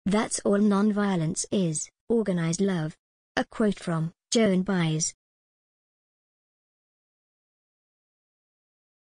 That's all nonviolence is, organized love. A quote from Joan Baez.